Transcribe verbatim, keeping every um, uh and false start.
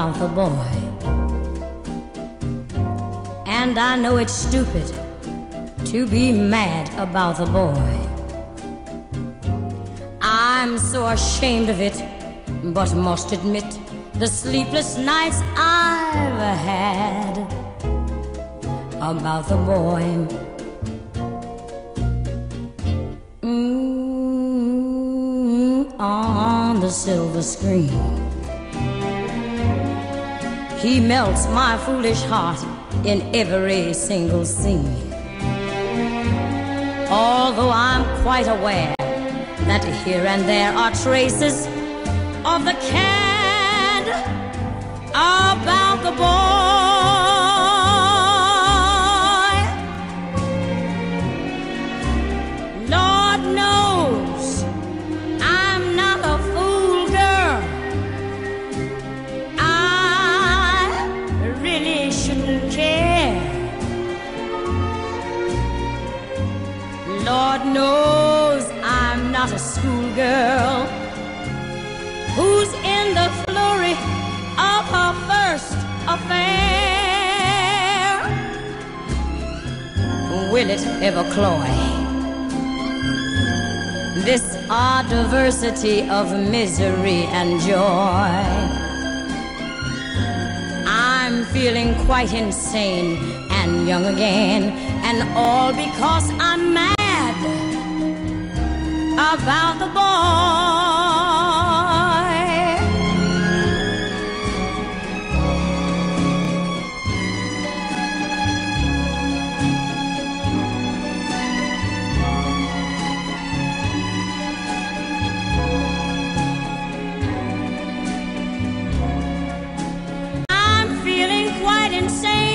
about the boy. And I know it's stupid to be mad about the boy. I'm so ashamed of it, but must admit the sleepless nights I've had about the boy. Mm, on the silver screen, he melts my foolish heart in every single scene. Although I'm quite aware that here and there are traces of the cad about the boy. Lord knows I'm not a fool girl. I really shouldn't care. Lord knows I'm not a schoolgirl who's in the flurry of her first affair. Will it ever cloy this odd diversity of misery and joy? I'm feeling quite insane and young again, and all because I'm mad about the boy. I'm feeling quite insane